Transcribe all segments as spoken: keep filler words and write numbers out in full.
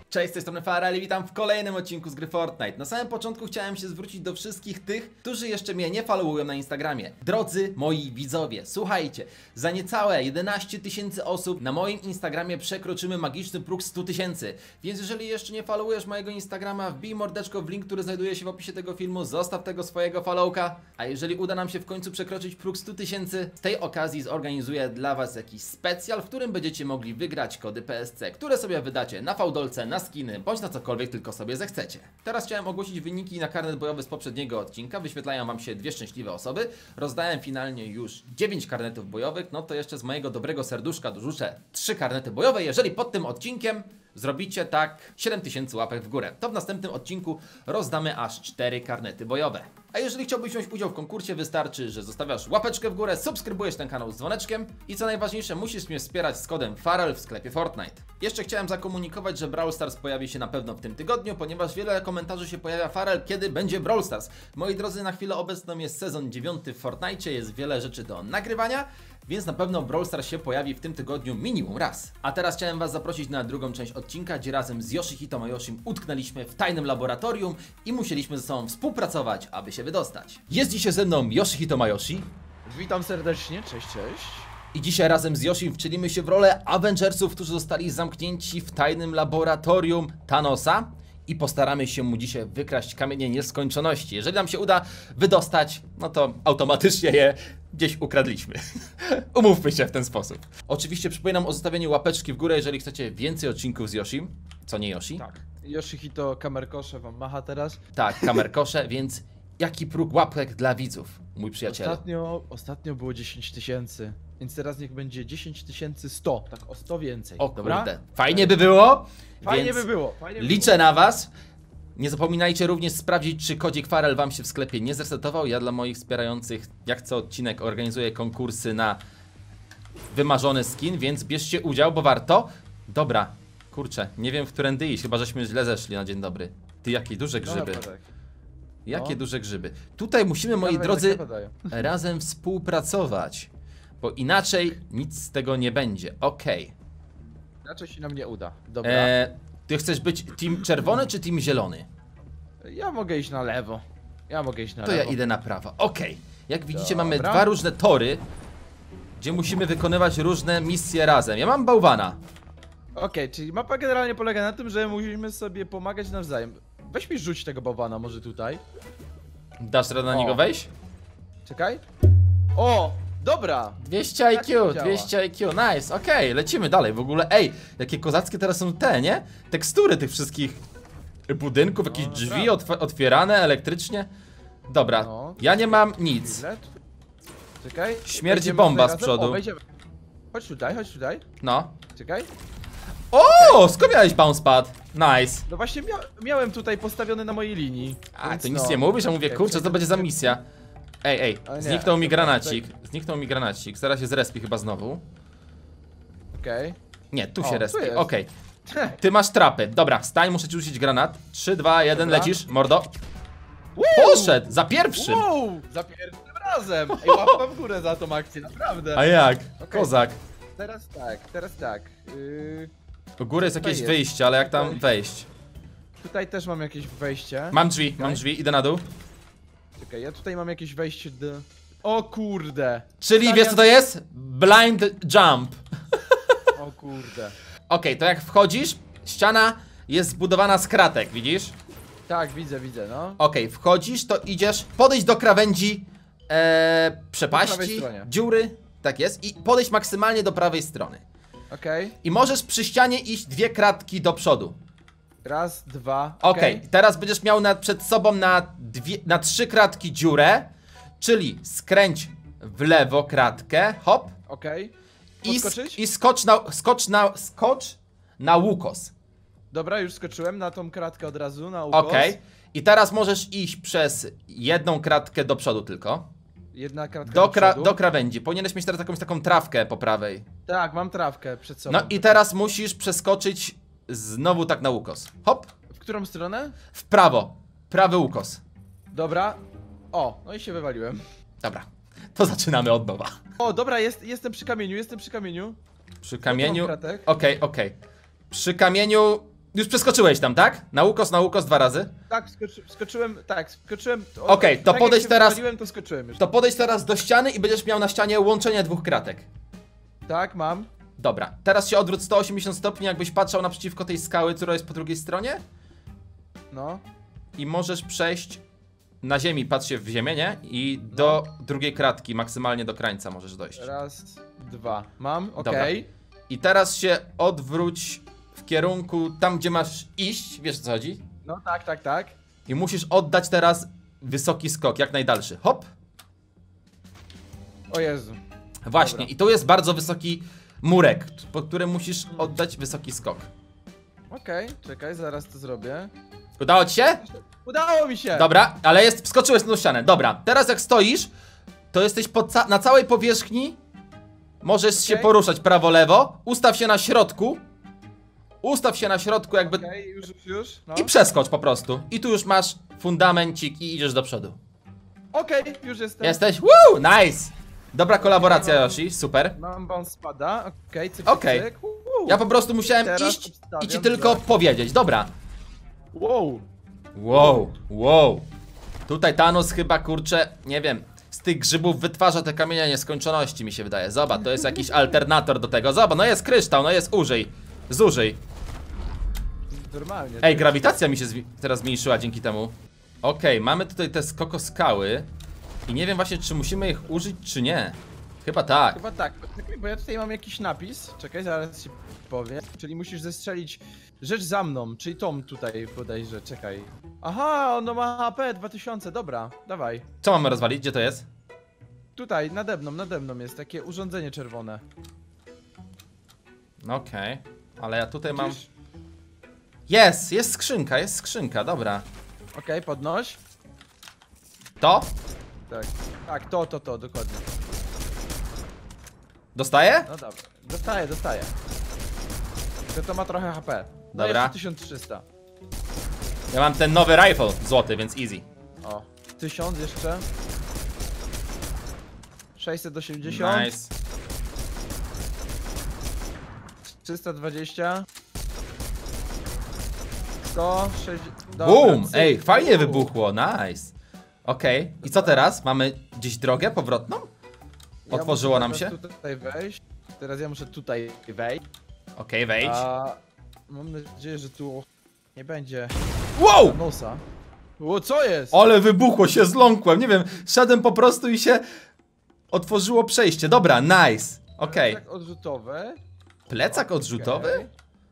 Cześć, z tej strony Farel i witam w kolejnym odcinku z gry Fortnite. Na samym początku chciałem się zwrócić do wszystkich tych, którzy jeszcze mnie nie followują na Instagramie. Drodzy moi widzowie, słuchajcie, za niecałe jedenaście tysięcy osób na moim Instagramie przekroczymy magiczny próg stu tysięcy. Więc jeżeli jeszcze nie followujesz mojego Instagrama, wbij mordeczko w link, który znajduje się w opisie tego filmu, zostaw tego swojego followka. A jeżeli uda nam się w końcu przekroczyć próg stu tysięcy, z tej okazji zorganizuję dla was jakiś specjal, w którym będziecie mogli wygrać kody P S C, które sobie wydacie na fałdolce, na skiny, bądź na cokolwiek tylko sobie zechcecie. Teraz chciałem ogłosić wyniki na karnet bojowy z poprzedniego odcinka. Wyświetlają wam się dwie szczęśliwe osoby. Rozdałem finalnie już dziewięć karnetów bojowych. No to jeszcze z mojego dobrego serduszka dorzucę trzy karnety bojowe. Jeżeli pod tym odcinkiem zrobicie tak siedem tysięcy łapek w górę, to w następnym odcinku rozdamy aż cztery karnety bojowe. A jeżeli chciałbyś wziąć udział w konkursie, wystarczy, że zostawiasz łapeczkę w górę, subskrybujesz ten kanał z dzwoneczkiem i co najważniejsze, musisz mnie wspierać z kodem Farel w sklepie Fortnite. Jeszcze chciałem zakomunikować, że Brawl Stars pojawi się na pewno w tym tygodniu, ponieważ wiele komentarzy się pojawia: Farel, kiedy będzie Brawl Stars? Moi drodzy, na chwilę obecną jest sezon dziewiąty w Fortnite, jest wiele rzeczy do nagrywania, więc na pewno Brawl Stars się pojawi w tym tygodniu minimum raz. A teraz chciałem was zaprosić na drugą część odcinka, gdzie razem z Yoshihito Mayoshim utknęliśmy w tajnym laboratorium i musieliśmy ze sobą współpracować, aby się wydostać. Jest dzisiaj ze mną Yoshihito Mayoshi. Witam serdecznie, cześć, cześć. I dzisiaj razem z Yoshim wcielimy się w rolę Avengersów, którzy zostali zamknięci w tajnym laboratorium Thanosa. I postaramy się mu dzisiaj wykraść kamienie nieskończoności. Jeżeli nam się uda wydostać, no to automatycznie je gdzieś ukradliśmy. Umówmy się w ten sposób. Oczywiście przypominam o zostawieniu łapeczki w górę, jeżeli chcecie więcej odcinków z Yoshim. Co nie Yoshi? Tak. Yoshihito kamerkosze wam macha teraz. Tak, kamerkosze, więc jaki próg łapek dla widzów, mój przyjaciel? Ostatnio, ostatnio było dziesięć tysięcy, więc teraz niech będzie dziesięć tysięcy sto, tak o sto więcej. O dobra? kurde, fajnie by było. Fajnie więc by było. Fajnie by liczę było. na was. Nie zapominajcie również sprawdzić, czy kodzik Farel wam się w sklepie nie zresetował. Ja dla moich wspierających, jak co odcinek, organizuję konkursy na wymarzony skin, więc bierzcie udział, bo warto. Dobra, kurczę, nie wiem w którędy iść, chyba żeśmy źle zeszli na dzień dobry. Ty, jakie duże grzyby. No, tak. Jakie No. duże grzyby. Tutaj musimy, moi Nawet drodzy, tak napadają. razem współpracować, bo inaczej nic z tego nie będzie. Okej. Raczej się nam nie uda. Dobra. Eee, Ty chcesz być team czerwony czy team zielony? Ja mogę iść na lewo. Ja mogę iść na To ja lewo. idę na prawo. Okej. Jak widzicie, Dobra. mamy dwa różne tory, gdzie musimy wykonywać różne misje razem. Ja mam bałwana. Okej, czyli mapa generalnie polega na tym, że musimy sobie pomagać nawzajem. Weź mi rzuć tego bałwana może tutaj. Dasz radę na O. niego wejść? Czekaj. O! Dobra! dwieście Tak I to Q, działa. dwieście I Q, nice, okej, lecimy dalej. W ogóle, ej, jakie kozackie teraz są te, nie? Tekstury tych wszystkich budynków, jakieś No, drzwi naprawdę. otw otwierane elektrycznie. Dobra, No. ja nie mam nic. Chwilę. Czekaj. Śmierdzi Wejdziemy bomba tutaj z razem. przodu. O, wejdziemy. Chodź tutaj, chodź tutaj. No. Czekaj. O, skąd miałeś bounce pad? Nice. No właśnie mia miałem tutaj postawiony na mojej linii. A, więc ty nic no. nie mówisz, a mówię, Okej, kurczę, co przejdę- będzie za misja? Ej, ej, Ale nie, zniknął mi dobra, granacik, zniknął mi granacik, zaraz się zrespi chyba znowu. Okej. Nie, tu O, się tu respi, jest. okej. Ty masz trapy, dobra, stań, muszę ci rzucić granat. trzy, dwa, jeden, Dobra. lecisz, mordo. Wow! Poszedł, za pierwszym. Wow! Za pierwszym razem! Ej, łapka w górę za tą akcję, naprawdę. A jak? Okej. Kozak. Teraz tak, teraz tak. Yy, Do góry jest Tutaj jakieś jest. wyjście, ale jak tam Tutaj. wejść? tutaj też mam jakieś wejście. Mam drzwi, mam Okej. drzwi, idę na dół. Czekaj, ja tutaj mam jakieś wejście do... O kurde! Czyli Stawiam- wiesz co to jest? Blind jump. O kurde. Okej, to jak wchodzisz, ściana jest zbudowana z kratek, widzisz? Tak, widzę, widzę, no. Okej, wchodzisz, to idziesz, podejść do krawędzi e, Po przepaści, prawej stronie. dziury, tak jest, i podejść maksymalnie do prawej strony. Okej. I możesz przy ścianie iść dwie kratki do przodu. Raz, dwa. Okej, teraz będziesz miał na, przed sobą na, dwie, na trzy kratki dziurę, czyli skręć w lewo kratkę, hop, Okej. i, sk Podskoczyć? i skocz, na, skocz, na, skocz na łukos. Dobra, już skoczyłem na tą kratkę od razu, na ukos. Okej, i teraz możesz iść przez jedną kratkę do przodu tylko. Jedna kratka Do, do, kra przodu. do krawędzi. Powinieneś mieć teraz jakąś taką trawkę po prawej. Tak, mam trawkę przed sobą. No i teraz musisz przeskoczyć znowu tak na ukos. Hop, W którą stronę? w prawo. Prawy ukos. Dobra. O, no i się wywaliłem. Dobra, to zaczynamy od nowa. O, dobra, jest, jestem przy kamieniu, jestem przy kamieniu. Przy kamieniu. kratek. Okej, okej. Przy kamieniu Już przeskoczyłeś tam, tak? Na ukos, na ukos dwa razy? Tak, skoczy, skoczyłem, tak, skoczyłem. Okej, to tak jak podejdź się teraz- wywaliłem, to skoczyłem już. To podejdź teraz do ściany i będziesz miał na ścianie łączenie dwóch kratek. Tak, mam. Dobra, teraz się odwróć sto osiemdziesiąt stopni, jakbyś patrzał naprzeciwko tej skały, która jest po drugiej stronie. No. I możesz przejść na ziemi, patrz się w ziemię, nie? I do drugiej kratki, maksymalnie do krańca możesz dojść. Raz, dwa. Mam, Dobra. okej. I teraz się odwróć w kierunku tam, gdzie masz iść, wiesz o co chodzi? No tak, tak, tak. I musisz oddać teraz wysoki skok, jak najdalszy. Hop! O Jezu. Właśnie, Dobra. i tu jest bardzo wysoki murek, po którym musisz oddać wysoki skok. Okej, czekaj, zaraz to zrobię. Udało ci się? Udało mi się! Dobra, ale jest, wskoczyłeś na tą ścianę. Dobra, teraz jak stoisz, to jesteś po ca na całej powierzchni. Możesz się Okej. poruszać prawo-lewo. Ustaw się na środku. Ustaw się na środku jakby Okej, już, już, już. No. i przeskocz po prostu. I tu już masz fundamencik i idziesz do przodu. Okej, już jestem. Jesteś? Woo! Nice! Dobra kolaboracja, Yoshi, super. Mam bounce spada, okej, cyk, Okej. cyk, cyk. Uuu. Ja po prostu musiałem Teraz iść obstawiam, i ci tylko że- powiedzieć. Dobra. Wow. Wow, wow. Tutaj Thanos chyba, kurczę, nie wiem, z tych grzybów wytwarza te kamienia nieskończoności, mi się wydaje. Zobacz, to jest jakiś alternator do tego. Zobacz, no jest kryształ, no jest użyj. Zużyj. Normalnie. Ej, grawitacja mi się zwi- teraz zmniejszyła dzięki temu. Okej, mamy tutaj te skokoskały. I nie wiem właśnie, czy musimy ich użyć, czy nie. Chyba tak. Chyba tak, czekaj, bo ja tutaj mam jakiś napis. Czekaj, zaraz ci powiem. Czyli musisz zestrzelić rzecz za mną, czyli tą tutaj bodajże, czekaj. Aha, ono ma H P dwa tysiące, dobra, dawaj. Co mamy rozwalić? Gdzie to jest? Tutaj, nade mną, nade mną jest takie urządzenie czerwone. No okej. Ale ja tutaj mam... Widzisz? Jest, jest skrzynka, jest skrzynka, dobra. Okej, podnoś. To? Tak, tak, to, to, to, dokładnie. Dostaję? No dobra, dostaję, dostaję. To to ma trochę H P. No Dobra. jeszcze tysiąc trzysta. Ja mam ten nowy rifle złoty, więc easy. O, tysiąc jeszcze. sześćset osiemdziesiąt. Nice. trzysta dwadzieścia. sto sześćdziesiąt. Dobra, Boom! cyk. Ej, fajnie Uuu. wybuchło, nice. Okej, i co teraz? Mamy gdzieś drogę powrotną? Ja Otworzyło muszę nam teraz się? tutaj wejść. Teraz ja muszę tutaj wejść. Okej, wejdź. A mam nadzieję, że tu nie będzie Wow! nosa. O, co jest? Ale wybuchło się, zląkłem, nie wiem, szedłem po prostu i się otworzyło przejście. Dobra, nice. Okej. Tak odrzutowe. Plecak odrzutowy? Okej.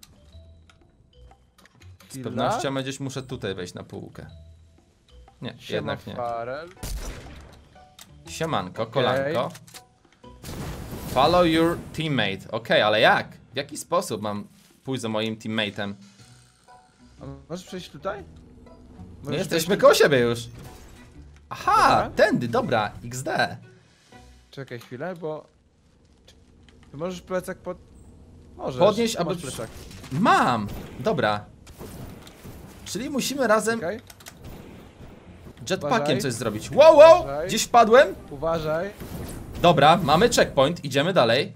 Z Chwila. pewnością gdzieś muszę tutaj wejść na półkę. Nie, Siema, jednak nie. Farel. Siemanko, kolanko. Follow your teammate. Okej, ale jak? W jaki sposób mam pójść za moim teammate'em? A możesz przejść tutaj? My Możesz jesteśmy przejść koło siebie już. Aha, Dobra. tędy, dobra, X D. Czekaj chwilę, bo... Ty możesz plecak pod... Możesz. Podnieść, tu aby masz przy- plecak. Mam! Dobra. Czyli musimy razem Czekaj. jetpackiem Uważaj. coś zrobić. Wow, wow! Uważaj. Gdzieś wpadłem? Uważaj. Dobra, mamy checkpoint, idziemy dalej.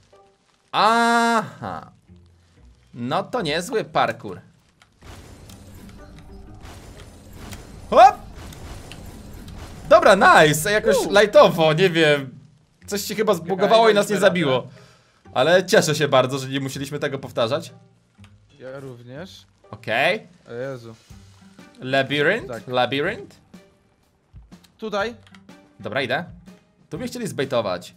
Aha. No to niezły parkour. Hop! Dobra, nice, jakoś U. lightowo, nie wiem. Coś się chyba zbugowało i nas nie daliśmy zabiło. Ale cieszę się bardzo, że nie musieliśmy tego powtarzać. Ja również. Okej. O Jezu. Labyrinth? Tak. Labyrinth? Tutaj. Dobra, idę. Tu mnie chcieli zbejtować.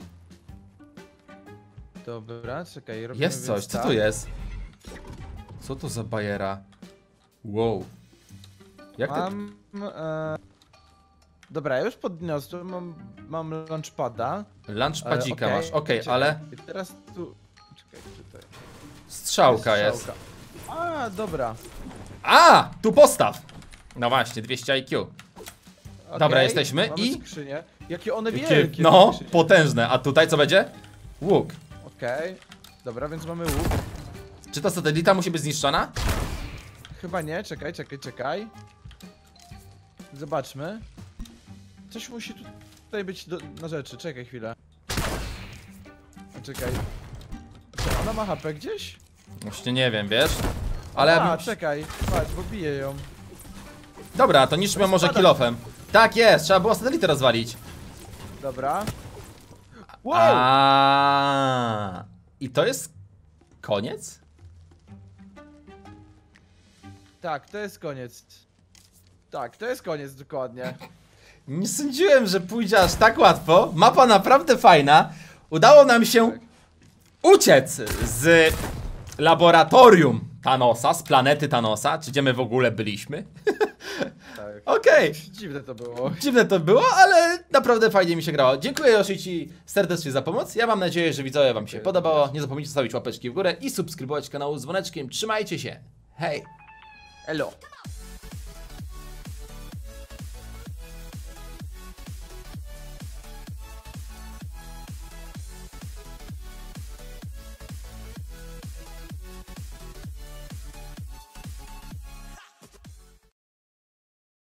Dobra, czekaj. Robimy Jest coś, więc co tak. tu jest? Co to za bajera? Wow. Jak to? Mam... E... Dobra, ja już podniosłem, mam, mam launchpada. Lunchpadzika ale masz, okej, czekaj. ale I teraz tu... Czekaj, tutaj. strzałka jest. Strzałka. A, dobra. A! Tu postaw! No właśnie, dwieście I Q. Dobra, Okej, jesteśmy mamy i- skrzynie. Jakie one Jakie- wielkie. No, te skrzynie. potężne. A tutaj co będzie? Łuk. Okej. Dobra, więc mamy łuk. Czy ta satelita musi być zniszczona? Chyba nie, czekaj, czekaj, czekaj. Zobaczmy. Coś musi tu- tutaj być do, na rzeczy, czekaj chwilę. A czekaj. Czy ona ma H P gdzieś? Właśnie nie wiem, wiesz? Ale... A, czekaj, patrz, bo bije ją. Dobra, to niszczmy ją może kilofem. Tak jest, trzeba było satelitę rozwalić. Dobra. Wow! A. I to jest koniec? Tak, to jest koniec. Tak, to jest koniec, dokładnie. Nie sądziłem, że pójdzie aż tak łatwo. Mapa naprawdę fajna. Udało nam się Tak. uciec z laboratorium Thanosa, z planety Thanosa. Czy gdzie my w ogóle byliśmy? Tak. Okej. Dziwne to było. Dziwne to było, ale naprawdę fajnie mi się grało. Dziękuję Yoshi ci serdecznie za pomoc. Ja mam nadzieję, że widzowie wam się podobało. Nie zapomnijcie zostawić łapeczki w górę i subskrybować kanał z dzwoneczkiem. Trzymajcie się. Hej! Elo.